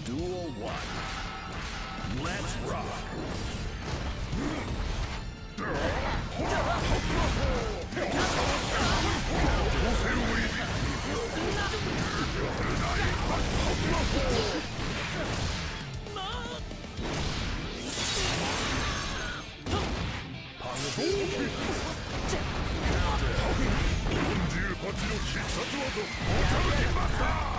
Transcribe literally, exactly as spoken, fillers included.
Duel one. Let's rock. よんじゅうはちの必殺技おさるけマスター。